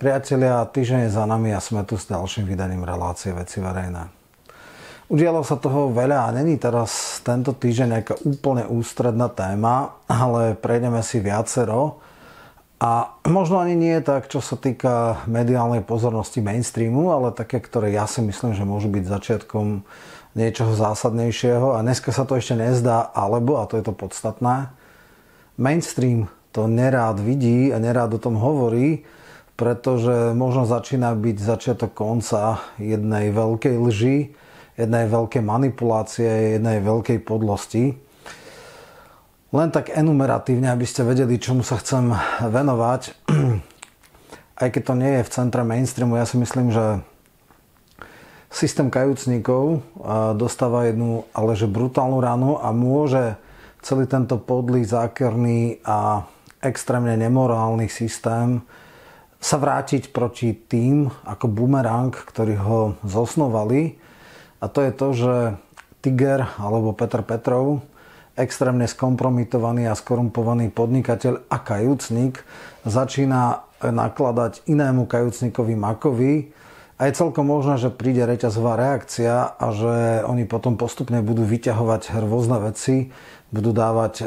Priatelia, týždeň je za nami a sme tu s ďalším vydaním relácie Veci verejné. Udialo sa toho veľa a není teraz tento týždeň nejaká úplne ústredná téma, ale prejdeme si viacero. A možno ani nie tak, čo sa týka mediálnej pozornosti mainstreamu, ale také, ktoré ja si myslím, že môžu byť začiatkom niečoho zásadnejšieho. A dneska sa to ešte nezdá, alebo, a to je to podstatné, mainstream to nerád vidí a nerád o tom hovorí, pretože možno začína byť začiatok konca jednej veľkej lži, jednej veľkej manipulácie, jednej veľkej podlosti. Len tak enumeratívne, aby ste vedeli, čomu sa chcem venovať. Aj keď to nie je v centre mainstreamu, ja si myslím, že systém kajúcnikov dostáva jednu, ale že brutálnu ranu a môže celý tento podlý, zákerný a extrémne nemorálny systém sa vrátiť proti tým ako bumerang, ktorí ho zosnovali. A to je to, že Tiger alebo Peter Petrov, extrémne skompromitovaný a skorumpovaný podnikateľ a kajúcnik, začína nakladať inému kajúcnikovi Makovi a je celkom možné, že príde reťazová reakcia a že oni potom postupne budú vyťahovať rôzne veci, budú dávať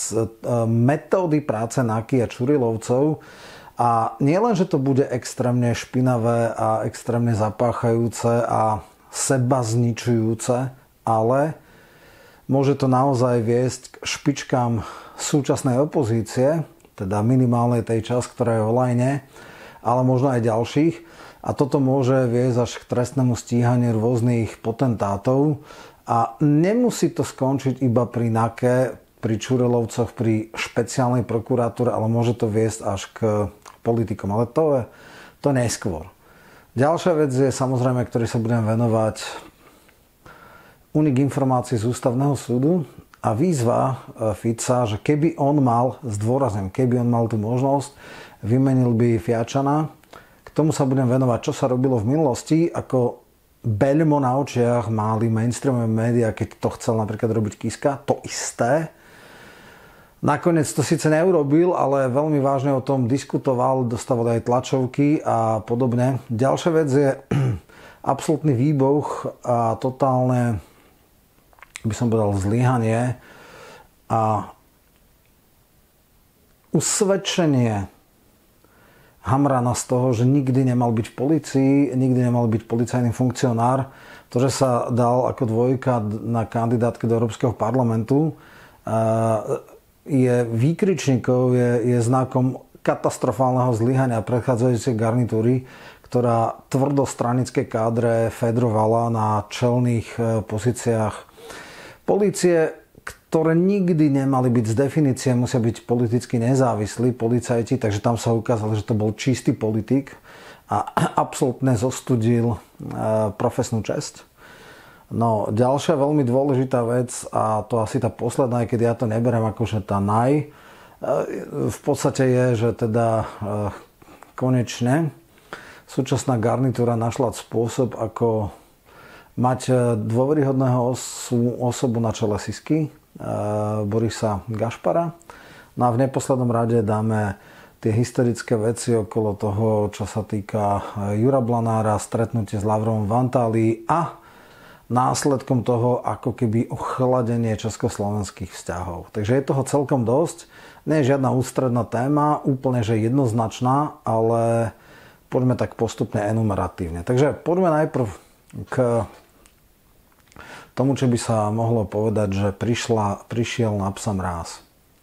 metódy práce Naky a Čurilovcov. A nie len, že to bude extrémne špinavé a extrémne zapáchajúce a seba zničujúce, ale môže to naozaj viesť k špičkám súčasnej opozície, teda minimálnej tej časť, ktorá je v lajne, ale možno aj ďalších. A toto môže viesť až k trestnému stíhaniu rôznych potentátov. A nemusí to skončiť iba pri Nake, pri Čurilovcoch, pri špeciálnej prokuratúre, ale môže to viesť až k politikom. Ale to je to neskôr. Ďalšia vec je samozrejme, ktorý sa budem venovať, unik informácií z ústavného súdu a výzva Fica, že keby on mal, zdôrazňujem, keby on mal tú možnosť, vymenil by Fiačana. K tomu sa budem venovať, čo sa robilo v minulosti, ako beľmo na očiach mali mainstreamové médiá, keď to chcel napríklad robiť Kiska, to isté. Nakoniec to síce neurobil, ale veľmi vážne o tom diskutoval, dostával aj tlačovky a podobne. Ďalšia vec je absolútny výbuch a totálne, by som povedal, zlyhanie a usvedčenie Hamrana z toho, že nikdy nemal byť v polícii, nikdy nemal byť policajný funkcionár. To, že sa dal ako dvojka na kandidátke do Európskeho parlamentu, je výkričníkov, je znakom katastrofálneho zlyhania predchádzajúcej garnitúry, ktorá tvrdo stranické kádre fedrovala na čelných pozíciách polície, ktoré nikdy nemali byť z definície, musia byť politicky nezávislí policajti, takže tam sa ukázalo, že to bol čistý politik a absolútne zostudil profesnú česť. No, ďalšia veľmi dôležitá vec, a to asi tá posledná, keď ja to neberiem akože tá v podstate je, že teda konečne súčasná garnitúra našla spôsob, ako mať dôveryhodného osobu na čele Sisky, Borisa Gašpara. No a v neposlednom rade dáme tie historické veci okolo toho, čo sa týka Jura Blanára, stretnutie s Lavrovom v Antálii a následkom toho ako keby ochladenie československých vzťahov. Takže je toho celkom dosť. Nie je žiadna ústredná téma, úplne že jednoznačná, ale poďme tak postupne enumeratívne. Takže poďme najprv k tomu, čo by sa mohlo povedať, že prišiel na psa mráz.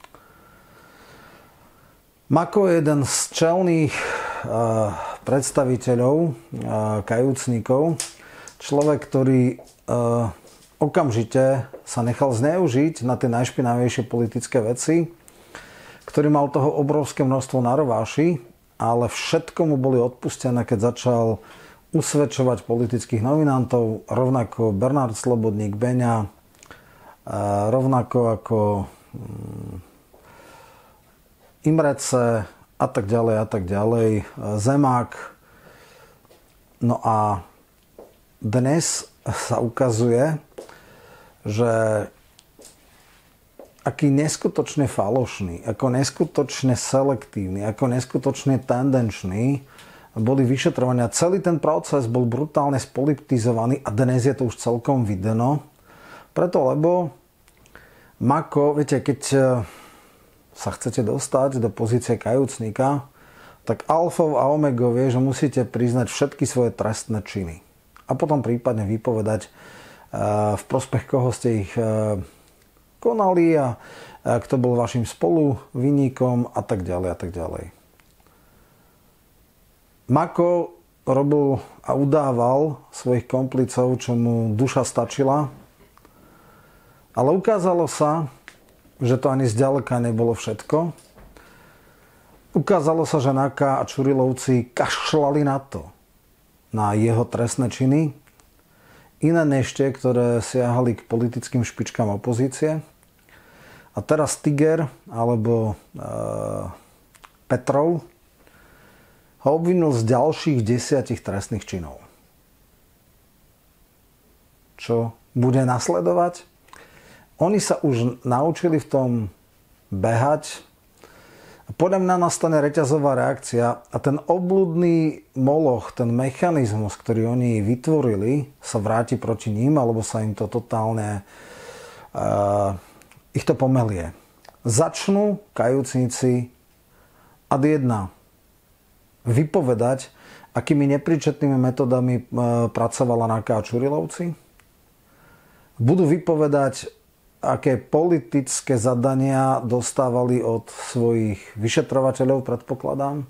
Mako je jeden z čelných predstaviteľov kajúcnikov, človek, ktorý okamžite sa nechal zneužiť na tie najšpinavejšie politické veci, ktorý mal toho obrovské množstvo na rováši, ale všetko mu boli odpustené, keď začal usvedčovať politických nominantov, rovnako Bernard Slobodník, Beňa, rovnako ako Imrece a tak ďalej, Zemák. No a dnes sa ukazuje, že aký neskutočne falošný, ako neskutočne selektívny, ako neskutočne tendenčný boli vyšetrovania. Celý ten proces bol brutálne spolitizovaný a dnes je to už celkom videno. Preto, lebo Mako, viete, keď sa chcete dostať do pozície kajúcnika, tak alfou a omegou je, že musíte priznať všetky svoje trestné činy. A potom prípadne vypovedať, v prospech koho ste ich konali a kto bol vašim spoluvinníkom a tak ďalej a tak ďalej. Mako robil a udával svojich komplicov, čo mu duša stačila, ale ukázalo sa, že to ani zďaleka nebolo všetko. Ukázalo sa, že Naka a Čurilovci kašľali na to, na jeho trestné činy, iné než tie, ktoré siahali k politickým špičkám opozície. A teraz Tiger, alebo Petrov, ho obvinil z ďalších 10 trestných činov. Čo bude nasledovať? Oni sa už naučili v tom behať. Podľa mňa nastane reťazová reakcia a ten obľudný moloch, ten mechanizmus, ktorý oni vytvorili, sa vráti proti ním, alebo sa im to totálne ich to pomelie. Začnú kajúcnici ad 1 vypovedať, akými nepríčetnými metodami pracovala Naka a Čurilovci. Budú vypovedať, aké politické zadania dostávali od svojich vyšetrovateľov, predpokladám.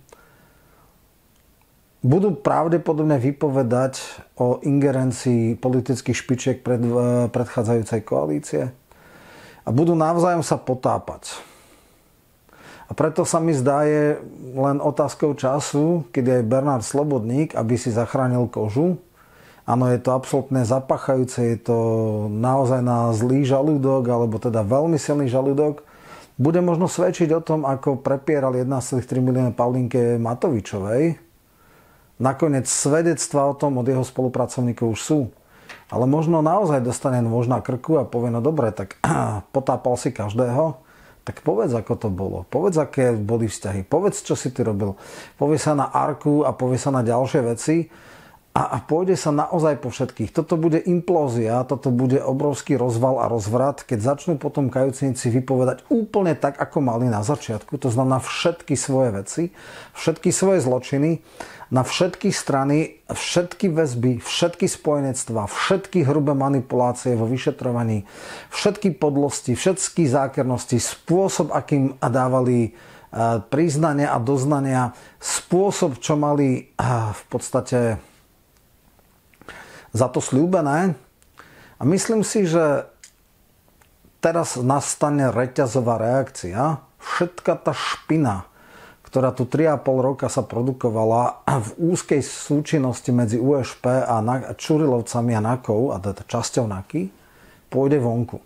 Budú pravdepodobne vypovedať o ingerencii politických špičiek predchádzajúcej koalície a budú navzájom sa potápať. A preto sa mi zdá, je len otázkou času, keď aj Bernard Slobodník, aby si zachránil kožu. Áno, je to absolútne zapachajúce, je to naozaj na zlý žalúdok, alebo teda veľmi silný žalúdok. Bude možno svedčiť o tom, ako prepieral 1,3 milióna Paulinke Matovičovej. Nakoniec svedectvá o tom od jeho spolupracovníkov už sú. Ale možno naozaj dostane nôž na krku a povie, no dobre, tak potápal si každého. Tak povedz, ako to bolo. Povedz, aké boli vzťahy. Povedz, čo si ty robil. Povie sa na Arku a povie sa na ďalšie veci a pôjde sa naozaj po všetkých. Toto bude implózia, toto bude obrovský rozval a rozvrat, keď začnú potom kajúcnici vypovedať úplne tak, ako mali na začiatku. To znamená všetky svoje veci, všetky svoje zločiny, na všetky strany, všetky väzby, všetky spojenectvá, všetky hrubé manipulácie vo vyšetrovaní, všetky podlosti, všetky zákernosti, spôsob, akým dávali priznania a doznania, spôsob, čo mali v podstate za to sľúbené. A myslím si, že teraz nastane reťazová reakcia. Všetka tá špina, ktorá tu 3,5 roka sa produkovala v úzkej súčinnosti medzi USP a Čurilovcami a Nakou, a teda časťou Naky, pôjde vonku.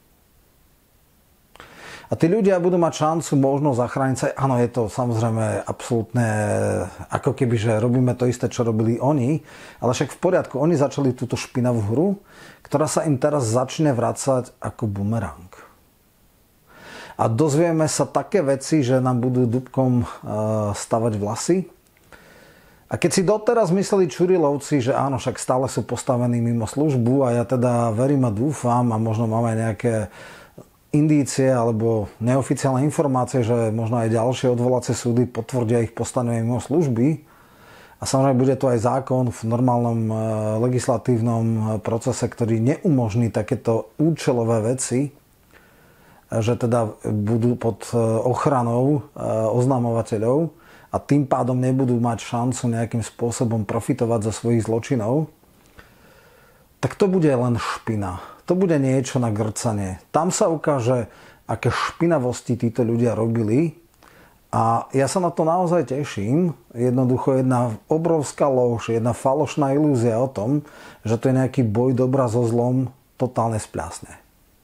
A tí ľudia budú mať šancu možno zachrániť sa. Áno, je to samozrejme absolútne, ako keby, že robíme to isté, čo robili oni, ale však v poriadku, oni začali túto špinavú hru, ktorá sa im teraz začne vracať ako bumerang. A dozvieme sa také veci, že nám budú dúbkom stavať vlasy. A keď si doteraz mysleli Čurilovci, že áno, však stále sú postavení mimo službu a ja teda verím a dúfam a možno máme nejaké indície alebo neoficiálne informácie, že možno aj ďalšie odvolacie súdy potvrdia ich postavenie mimo služby. A samozrejme bude to aj zákon v normálnom legislatívnom procese, ktorý neumožní takéto účelové veci, že teda budú pod ochranou oznamovateľov a tým pádom nebudú mať šancu nejakým spôsobom profitovať zo svojich zločinov, tak to bude len špina. To bude niečo na grcanie. Tam sa ukáže, aké špinavosti títo ľudia robili a ja sa na to naozaj teším. Jednoducho jedna obrovská lož, jedna falošná ilúzia o tom, že to je nejaký boj dobra so zlom, totálne spľasne.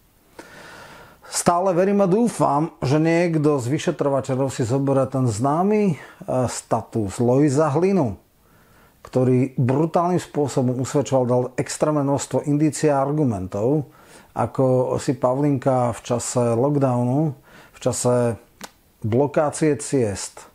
Stále verím a dúfam, že niekto z vyšetrovateľov si zoberie ten známy status Lojza Hlinu, ktorý brutálnym spôsobom usvedčoval, dal extrémne množstvo indícií a argumentov, ako si Pavlinka v čase lockdownu, v čase blokácie ciest,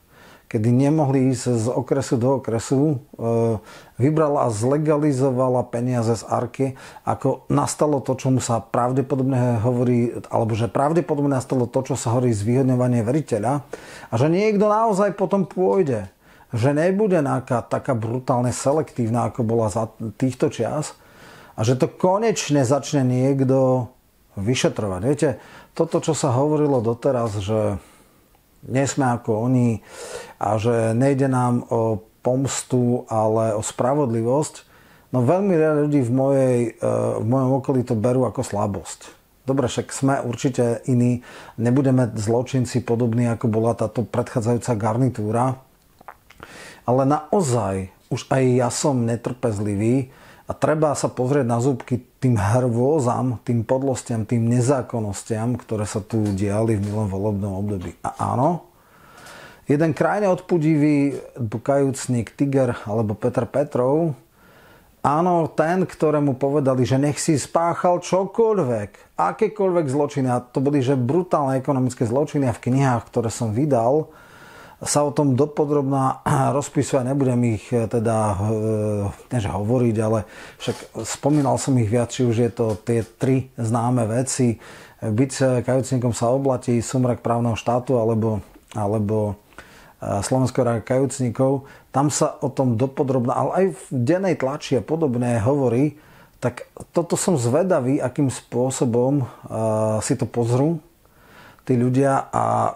kedy nemohli ísť z okresu do okresu, vybrala a zlegalizovala peniaze z Arky, ako nastalo to, čomu sa pravdepodobne hovorí, alebo že pravdepodobne nastalo to, čo sa hovorí zvýhodňovanie veriteľa, a že niekto naozaj potom pôjde. Že nebude nejaká taká brutálne selektívna, ako bola za týchto čias, a že to konečne začne niekto vyšetrovať. Viete, toto, čo sa hovorilo doteraz, že nie sme ako oni a že nejde nám o pomstu, ale o spravodlivosť, no veľmi veľa ľudí v mojom okolí to berú ako slabosť. Dobre, však sme určite iní, nebudeme zločinci podobní, ako bola táto predchádzajúca garnitúra, ale naozaj už aj ja som netrpezlivý a treba sa pozrieť na zúbky tým hrôzam, tým podlostiam, tým nezákonnostiam, ktoré sa tu diali v minulom volebnom období. A áno, jeden krajne odpudivý kajúcnik Tiger alebo Petr Petrov, áno, ten, ktorému povedali, že nech si spáchal čokoľvek, akékoľvek zločiny, a to boli že brutálne ekonomické zločiny, a v knihách, ktoré som vydal, sa o tom dopodrobná rozpisuje, nebudem ich teda než hovoriť, ale však spomínal som ich viac, či už je to tie tri známe veci: byť kajúcnikom sa oblatí, Sumrak právneho štátu alebo Slovenského rája kajúcnikov. Tam sa o tom dopodrobná, ale aj v dennej tlači a podobné hovorí. Tak toto som zvedavý, akým spôsobom si to pozrú tí ľudia,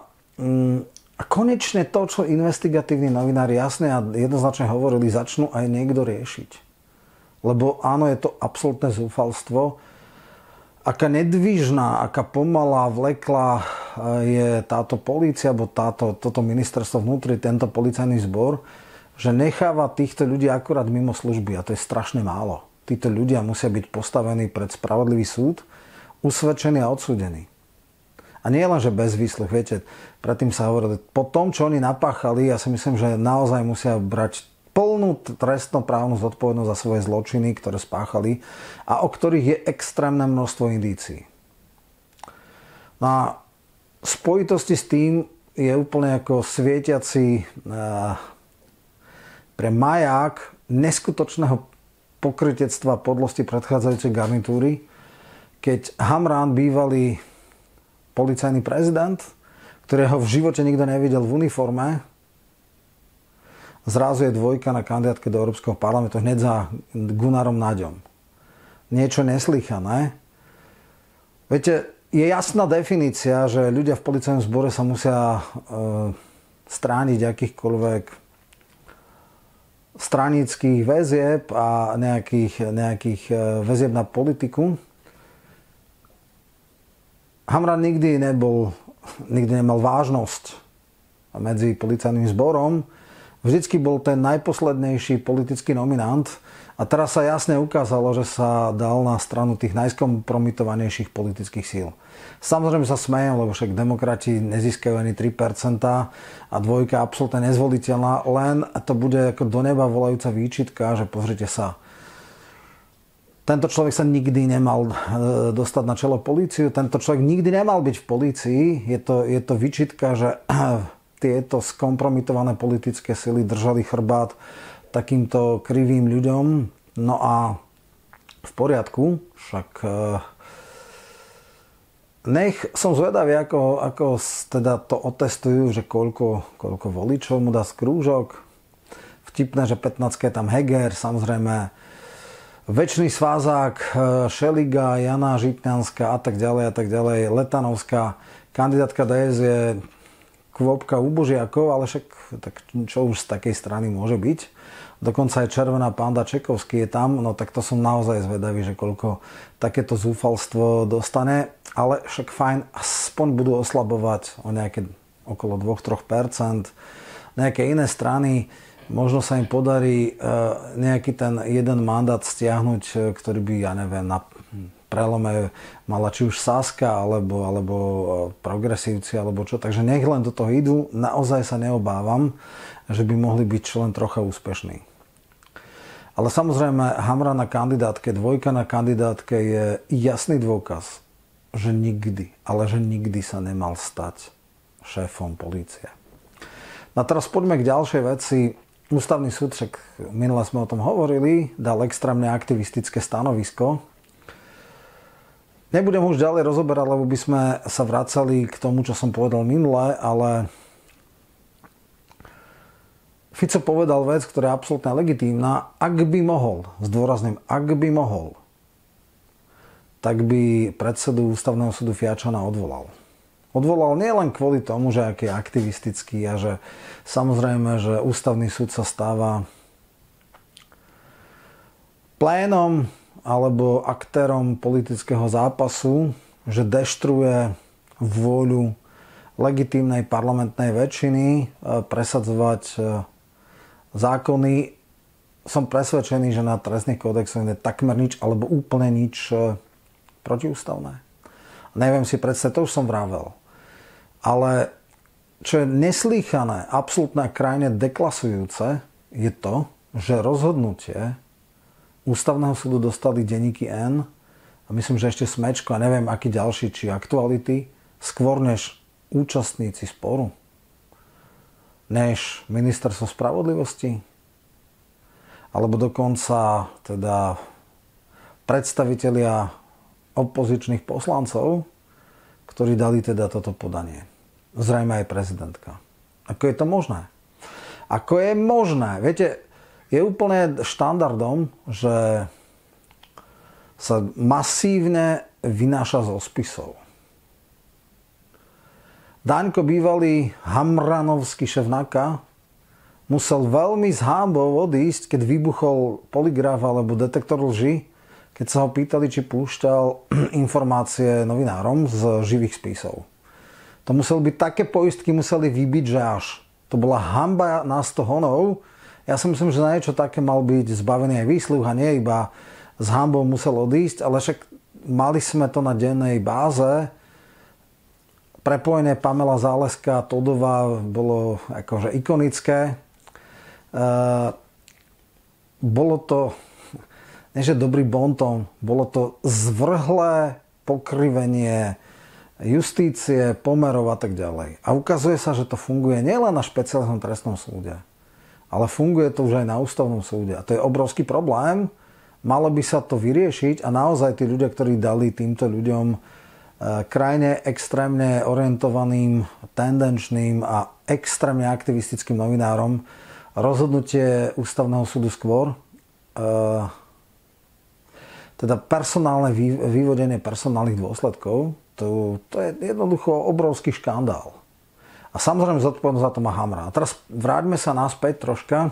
a konečne to, čo investigatívni novinári jasne a jednoznačne hovorili, začnú aj niekto riešiť. Lebo áno, je to absolútne zúfalstvo. Aká nedvížna, aká pomalá, vleklá je táto polícia, alebo toto ministerstvo vnútri, tento policajný zbor, že necháva týchto ľudí akurát mimo služby, a to je strašne málo. Títo ľudia musia byť postavení pred spravodlivý súd, usvedčení a odsúdení. A nie len, že bez výsluh, viete, predtým sa hovorilo, po tom, čo oni napáchali, ja si myslím, že naozaj musia brať plnú trestnoprávnu zodpovednosť za svoje zločiny, ktoré spáchali a o ktorých je extrémne množstvo indícií. No a v spojitosti s tým je úplne ako svietiaci pre maják neskutočného pokrytectva podlosti predchádzajúcej garnitúry, keď Hamran, bývalý policajný prezident, ktorého v živote nikto nevidel v uniforme, zrazu je dvojka na kandidátke do Európskeho parlamentu hneď za Gunnarom Naďom. Niečo neslychané. Viete, je jasná definícia, že ľudia v policajnom zbore sa musia strániť akýchkoľvek stranických väzieb a nejakých väzieb na politiku. Hamran nikdy nemal vážnosť medzi policajným zborom. Vždycky bol ten najposlednejší politický nominant, a teraz sa jasne ukázalo, že sa dal na stranu tých najskompromitovanejších politických síl. Samozrejme sa smejem, lebo však demokrati nezískajú ani 3% a dvojka absolútne nezvoliteľná, len to bude ako do neba volajúca výčitka, že pozrite sa, tento človek sa nikdy nemal dostať na čelo políciu, tento človek nikdy nemal byť v polícii. Je to výčitka, že tieto skompromitované politické sily držali chrbát takýmto krivým ľuďom. No a v poriadku, však nech som zvedavý, ako teda to otestujú, že koľko voličov mu dá skrúžok. Vtipné, že 15 je tam Heger, samozrejme Večný svázák, Šeliga, Jana Žitňanská a tak ďalej, Letanovská, kandidátka DS je kvopka úbožiakov, ale však tak čo už z takej strany môže byť. Dokonca aj Červená panda Čekovský je tam, no tak to som naozaj zvedavý, že koľko takéto zúfalstvo dostane, ale však fajn, aspoň budú oslabovať o nejaké okolo 2-3%. Nejaké iné strany, možno sa im podarí nejaký ten jeden mandát stiahnuť, ktorý by, ja neviem, na prelome mala či už Saska, alebo progresívci, alebo čo. Takže nech len do toho idú. Naozaj sa neobávam, že by mohli byť čo len trocha úspešní. Ale samozrejme, Hamran na kandidátke, dvojka na kandidátke je jasný dôkaz, že nikdy, ale že nikdy sa nemal stať šéfom polície. No a teraz poďme k ďalšej veci. Ústavný súd, však minule sme o tom hovorili, dal extrémne aktivistické stanovisko. Nebudem už ďalej rozoberať, lebo by sme sa vracali k tomu, čo som povedal minule, ale Fico povedal vec, ktorá je absolútne legitímna. Ak by mohol, zdôrazním, ak by mohol, tak by predsedu Ústavného súdu Fiačana odvolal. Odvolal nielen kvôli tomu, že aký je aktivistický a že samozrejme, že Ústavný súd sa stáva plénom alebo aktérom politického zápasu, že deštruuje vôľu legitímnej parlamentnej väčšiny presadzovať zákony. Som presvedčený, že na trestných kódexoch je takmer nič alebo úplne nič protiústavné. Neviem si predstaviť, to už som vravel. Ale čo je neslýchané, absolútne krajne deklasujúce, je to, že rozhodnutie Ústavného súdu dostali denníky N a myslím, že ešte Smečko a neviem aký ďalší, či Aktuality, skôr než účastníci sporu, než Ministerstvo spravodlivosti, alebo dokonca teda predstavitelia opozičných poslancov, ktorí dali teda toto podanie. Zrejme aj prezidentka. Ako je to možné? Ako je možné? Viete, je úplne štandardom, že sa masívne vynáša zo spisov. Daňko, bývalý hamranovský šéf NAKA, musel veľmi s hanbou odísť, keď vybuchol polygraf alebo detektor lži, keď sa ho pýtali, či púšťal informácie novinárom z živých spisov. To museli byť také poistky, museli vybiť, že až. To bola hanba na 100 honov. Ja si myslím, že na niečo také mal byť zbavený aj výsluh a nie iba s hanbou musel odísť, ale však mali sme to na dennej báze. Prepojenie Pamela Záleska a Todová bolo akože ikonické. Bolo to, nie že dobrý bonton, bolo to zvrhlé pokrivenie justície, pomerov a tak ďalej. A ukazuje sa, že to funguje nielen na špeciálnom trestnom súde, ale funguje to už aj na ústavnom súde. A to je obrovský problém. Malo by sa to vyriešiť a naozaj tí ľudia, ktorí dali týmto ľuďom krajne extrémne orientovaným, tendenčným a extrémne aktivistickým novinárom rozhodnutie ústavného súdu skôr, teda personálne vyvodenie personálnych dôsledkov, to je jednoducho obrovský škandál. A samozrejme zodpovednosť za to má Hamran. A teraz vráťme sa naspäť troška.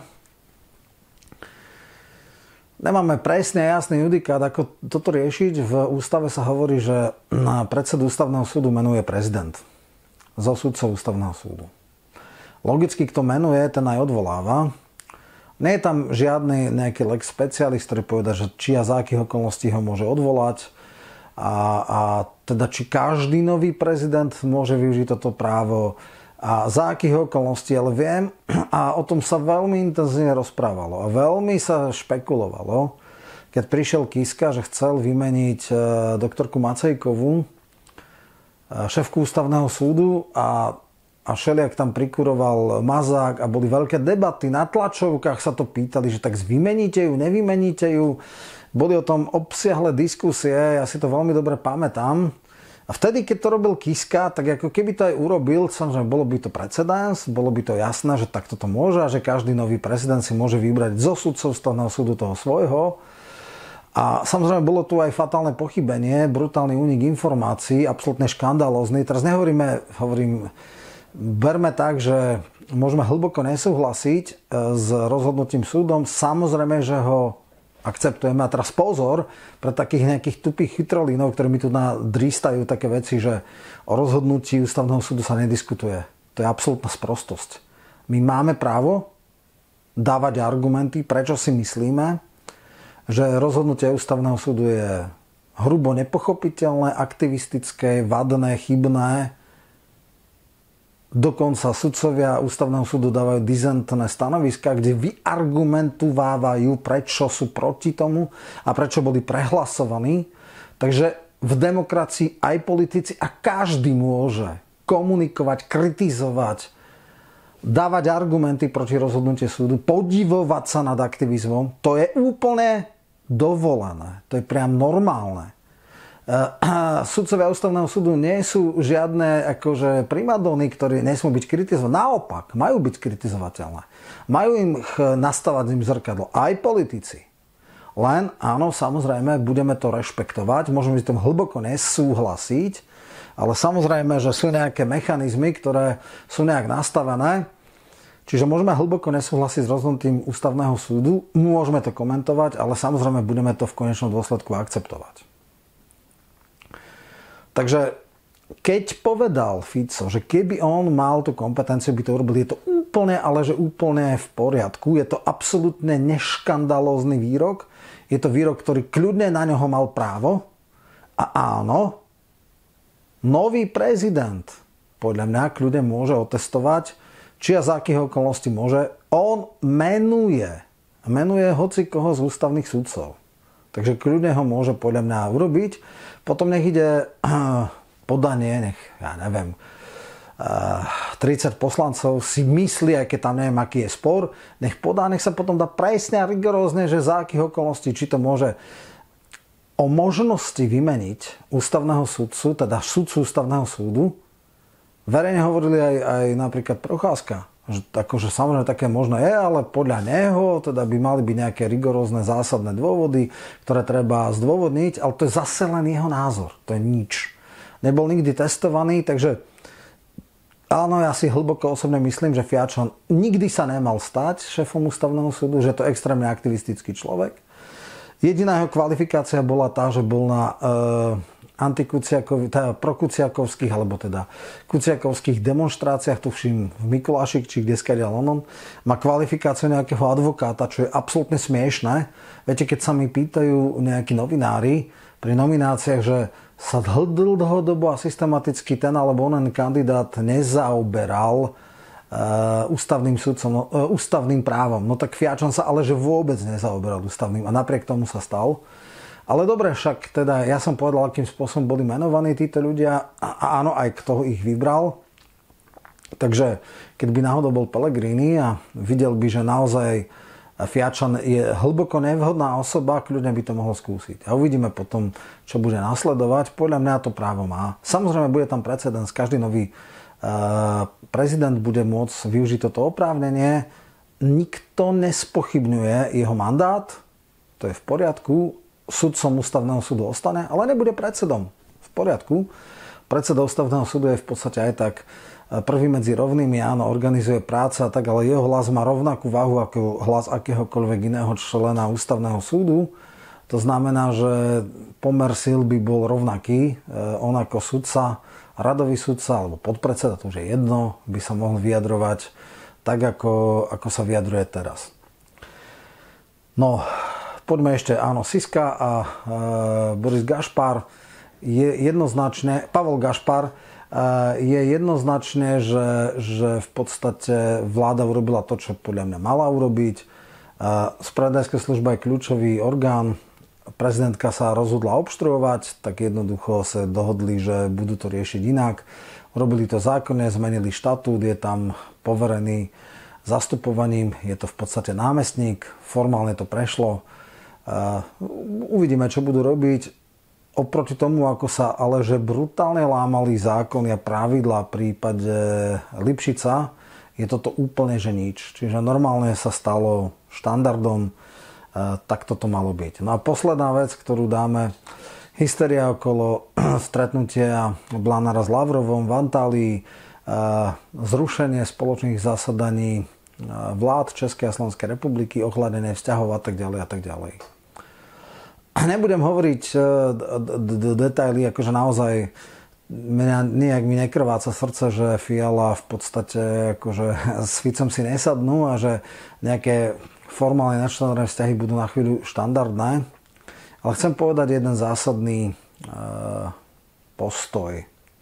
Nemáme presne jasný judikát, ako toto riešiť. V ústave sa hovorí, že na predsedu ústavného súdu menuje prezident zo sudcov ústavného súdu. Logicky, kto menuje, ten aj odvoláva. Nie je tam žiadny nejaký lex specialist, ktorý poveda, že či a za akých okolností ho môže odvolať. A teda či každý nový prezident môže využiť toto právo a za akých okolností, ale viem, a o tom sa veľmi intenzívne rozprávalo a veľmi sa špekulovalo, keď prišiel Kiska, že chcel vymeniť doktorku Macejkovú, šéfku ústavného súdu a všeliak tam prikuroval Mazák a boli veľké debaty, na tlačovkách sa to pýtali, že tak vymeníte ju, nevymeníte ju. Boli o tom obsiahle diskusie, ja si to veľmi dobre pamätám. A vtedy, keď to robil Kiska, tak ako keby to aj urobil, samozrejme bolo by to precedens, bolo by to jasné, že takto to môže a že každý nový prezident si môže vybrať zo sudcov ústavného súdu toho svojho. A samozrejme bolo tu aj fatálne pochybenie, brutálny únik informácií, absolútne škandalózny. Teraz berme tak, že môžeme hlboko nesúhlasiť s rozhodnutím súdom. Samozrejme, že ho akceptujeme. A teraz pozor, pre takých nejakých tupých chytrolínov, ktorí mi tu drístajú také veci, že o rozhodnutí ústavného súdu sa nediskutuje. To je absolútna sprostosť. My máme právo dávať argumenty, prečo si myslíme, že rozhodnutie ústavného súdu je hrubo nepochopiteľné, aktivistické, vadné, chybné. Dokonca sudcovia ústavného súdu dávajú dizentné stanoviská, kde vyargumentovávajú, prečo sú proti tomu a prečo boli prehlasovaní. Takže v demokracii aj politici a každý môže komunikovať, kritizovať dávať argumenty proti rozhodnutiu súdu, podivovať sa nad aktivizmom, to je úplne dovolené. To je priam normálne. Sudcovia ústavného súdu nie sú žiadne akože primadóny, ktorí nesmú byť kritizované. Naopak, majú byť kritizovateľné. Majú im nastavať im zrkadlo. Aj politici. Len, áno, samozrejme, budeme to rešpektovať. Môžeme s tým hlboko nesúhlasiť, ale samozrejme, že sú nejaké mechanizmy, ktoré sú nejak nastavené. Čiže môžeme hlboko nesúhlasiť s rozhodnutím ústavného súdu, môžeme to komentovať, ale samozrejme budeme to v konečnom dôsledku akceptovať. Takže keď povedal Fico, že keby on mal tú kompetenciu, by to urobil, je to úplne, ale že úplne v poriadku. Je to absolútne neškandalózny výrok. Je to výrok, ktorý kľudne na ňoho mal právo. A áno, nový prezident podľa mňa kľudne môže otestovať, či a za akých okolností môže. On menuje hoci koho z ústavných sudcov. Takže kľudne ho môže podľa mňa urobiť. Potom nech ide podanie, ja neviem, 30 poslancov si myslí, aj keď tam neviem, aký je spor, nech podá, nech sa potom dá presne a rigorózne, že za akých okolností, či to môže o možnosti vymeniť ústavného sudcu, teda sudcu ústavného súdu. Verejne hovorili aj napríklad Procházka, že akože samozrejme také možno je, ale podľa neho teda by mali byť nejaké rigorózne zásadné dôvody, ktoré treba zdôvodniť, ale to je zase len jeho názor, to je nič. Nebol nikdy testovaný, takže áno, ja si hlboko osobne myslím, že Fiačo nikdy sa nemal stať šéfom ústavného súdu, že to je extrémne aktivistický človek. Jediná jeho kvalifikácia bola tá, že bol na prokuciakovských, alebo teda kuciakovských demonštráciách, tuším v Mikulášik, či kde skadiaľ on. Má kvalifikáciu nejakého advokáta, čo je absolútne smiešné. Viete, keď sa mi pýtajú nejakí novinári pri nomináciách, že sa dlhodobo a systematicky ten alebo onen kandidát nezaoberal ústavným právom. No tak Fiačon sa ale že vôbec nezaoberal ústavným a napriek tomu sa stal. Ale dobre, však teda ja som povedal, akým spôsobom boli menovaní títo ľudia a áno, aj kto ich vybral. Takže keď by náhodou bol Pellegrini a videl by, že naozaj Fiačan je hlboko nevhodná osoba, kľudne by to mohol skúsiť. A uvidíme potom, čo bude nasledovať. Podľa mňa to právo má. Samozrejme, bude tam precedens. Každý nový prezident bude môcť využiť toto oprávnenie. Nikto nespochybňuje jeho mandát. To je v poriadku. Sudcom ústavného súdu ostane, ale nebude predsedom. V poriadku. Predseda ústavného súdu je v podstate aj tak prvý medzi rovnými, áno, organizuje práce a tak, ale jeho hlas má rovnakú váhu ako hlas akéhokoľvek iného člena ústavného súdu. To znamená, že pomer síl by bol rovnaký. On ako sudca, radový sudca alebo podpredseda, to už je jedno, by sa mohol vyjadrovať tak, ako sa vyjadruje teraz. No, poďme ešte, áno, Siska a Boris Gašpar je jednoznačne, Pavel Gašpar je jednoznačne, že v podstate vláda urobila to, čo podľa mňa mala urobiť. Spravodajská služba je kľúčový orgán, prezidentka sa rozhodla obštruovať, tak jednoducho sa dohodli, že budú to riešiť inak. Urobili to zákonne, zmenili štatút, je tam poverený zastupovaním, je to v podstate námestník, formálne to prešlo. Uvidíme, čo budú robiť. Oproti tomu, ako sa ale že brutálne lámali zákony a pravidlá v prípade Lipšica, je toto úplne že nič. Čiže normálne sa stalo štandardom, tak toto malo byť. No a posledná vec, ktorú dáme, hysteria okolo stretnutia Blanara s Lavrovom v Antálii, zrušenie spoločných zasadaní vlád Českej a Slovenskej republiky, ohľadenie vzťahov a tak ďalej a tak ďalej. Nebudem hovoriť detaily, akože naozaj nejak mi nekrváca srdce, že Fiala v podstate akože s Ficom si nesadnú a že nejaké formálne nadštandardné vzťahy budú na chvíľu štandardné. Ale chcem povedať jeden zásadný postoj.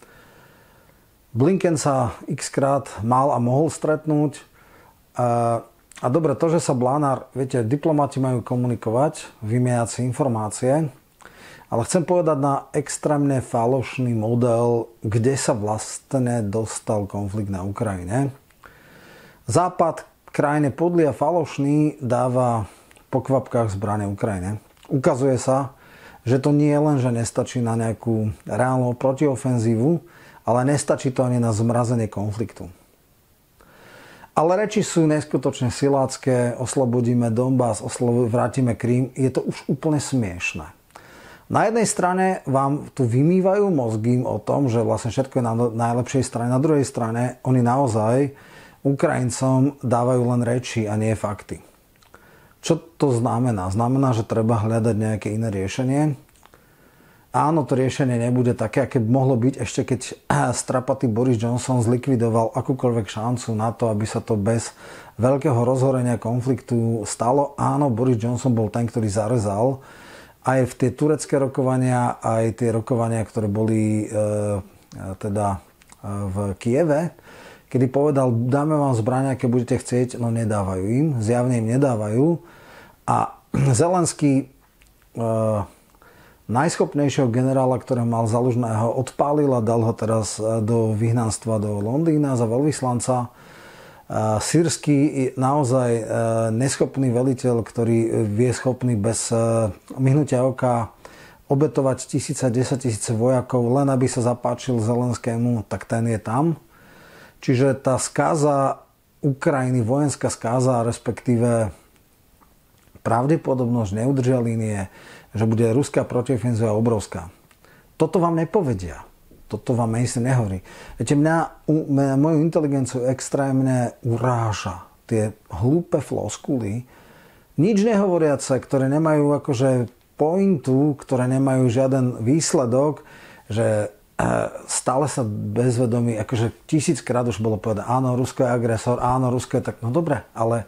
Blinken sa x-krát mal a mohol stretnúť. A dobre, to, že sa Blanár, viete, diplomati majú komunikovať, vymieňať si informácie, ale chcem povedať na extrémne falošný model, kde sa vlastne dostal konflikt na Ukrajine. Západ krajine podlý a falošný dáva po kvapkách zbrane Ukrajine. Ukazuje sa, že to nie je len, že nestačí na nejakú reálnu protiofenzívu, ale nestačí to ani na zmrazenie konfliktu. Ale reči sú neskutočne silácké, oslobodíme Donbas, vrátime Krím, je to už úplne smiešné. Na jednej strane vám tu vymývajú mozgy o tom, že vlastne všetko je na najlepšej strane, na druhej strane oni naozaj Ukrajincom dávajú len reči a nie fakty. Čo to znamená? Znamená, že treba hľadať nejaké iné riešenie. Áno, to riešenie nebude také, aké mohlo byť ešte keď strapatý Boris Johnson zlikvidoval akúkoľvek šancu na to, aby sa to bez veľkého rozhorenia konfliktu stalo. Áno, Boris Johnson bol ten, ktorý zarezal aj v tie turecké rokovania, aj tie rokovania, ktoré boli v Kieve, kedy povedal, dáme vám zbrania, keď budete chcieť, no nedávajú im, zjavne im nedávajú. A Zelenský najschopnejšieho generála, ktorého mal Zalužného, odpálil a dal ho teraz do vyhnanstva do Londýna za veľvyslanca. Sýrsky naozaj neschopný veliteľ, ktorý je schopný bez myhnutia oka obetovať 1000 a 10 000 vojakov, len aby sa zapáčil Zelenskému, tak ten je tam. Čiže tá skáza Ukrajiny, vojenská skáza, respektíve pravdepodobnosť neudržia línie, že bude ruská protiofenzíva obrovská. Toto vám nepovedia. Toto vám mainstream nehovorí. Viete, moju inteligenciu extrémne uráža tie hlúpe floskuly, nič nehovoriace, ktoré nemajú akože pointu, ktoré nemajú žiaden výsledok, že stále sa bezvedomí, akože 1000-krát už bolo povedané, áno, Rusko je agresor, áno, Rusko je tak, no dobre, ale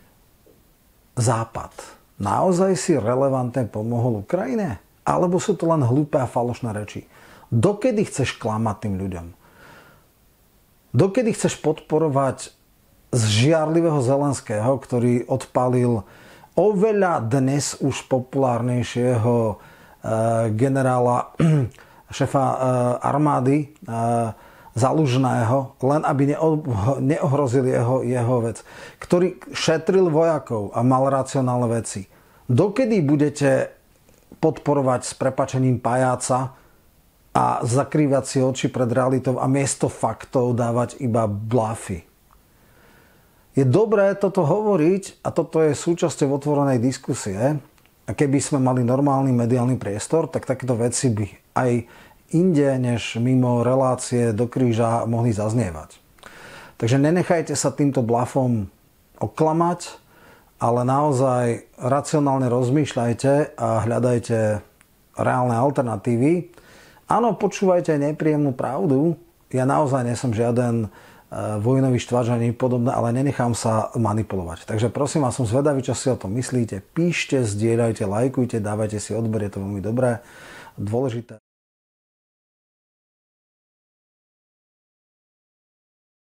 Západ naozaj si relevantne pomohol Ukrajine? Alebo sú to len hlúpe a falošné reči? Dokedy chceš klamať tým ľuďom? Dokedy chceš podporovať zžiarlivého Zelenského, ktorý odpálil oveľa dnes už populárnejšieho generála, šéfa armády Zalužného, len aby neohrozili jeho vec, ktorý šetril vojakov a mal racionálne veci. Dokedy budete podporovať s prepáčením pajáca a zakrývať si oči pred realitou a miesto faktov dávať iba blafy? Je dobré toto hovoriť a toto je súčasťou otvorenej diskusie. A keby sme mali normálny mediálny priestor, tak takéto veci by aj inde než mimo relácie do kríža mohli zaznievať. Takže nenechajte sa týmto blafom oklamať, ale naozaj racionálne rozmýšľajte a hľadajte reálne alternatívy. Áno, počúvajte nepríjemnú pravdu. Ja naozaj nie som žiaden vojnový štváč ani podobné, ale nenechám sa manipulovať. Takže prosím vás, som zvedavý, čo si o tom myslíte. Píšte, zdieľajte, lajkujte, dávajte si odber, je to veľmi dobré, dôležité.